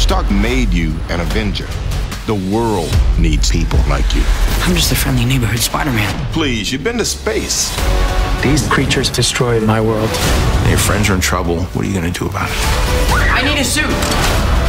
Stark made you an Avenger. The world needs people like you. I'm just a friendly neighborhood Spider-Man. Please, you've been to space. These creatures destroyed my world. Your friends are in trouble. What are you gonna do about it? I need a suit.